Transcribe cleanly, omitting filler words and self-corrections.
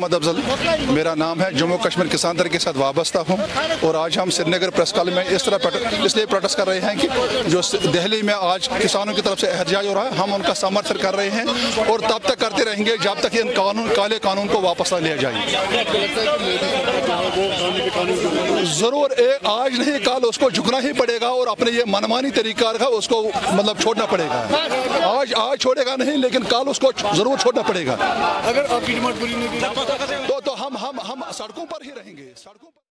मोहम्मद अफजल मेरा नाम है। जम्मू कश्मीर किसान दल के साथ वाबस्ता हूँ और आज हम श्रीनगर प्रेस क्लब में इसलिए प्रोटेस्ट कर रहे हैं कि जो दिल्ली में आज किसानों की तरफ से एहतजाज हो रहा है, हम उनका समर्थन कर रहे हैं और तब तक करते रहेंगे जब तक इन काले कानून को वापस न लिया जाए। जरूर आज नहीं कल उसको झुकना ही पड़ेगा और अपने ये मनमानी तरीका का उसको मतलब छोड़ना पड़ेगा। आज छोड़ेगा नहीं, लेकिन कल उसको जरूर छोड़ना पड़ेगा। अगर आपकी डिमांड पूरी नहीं की तो हम सड़कों पर ही रहेंगे।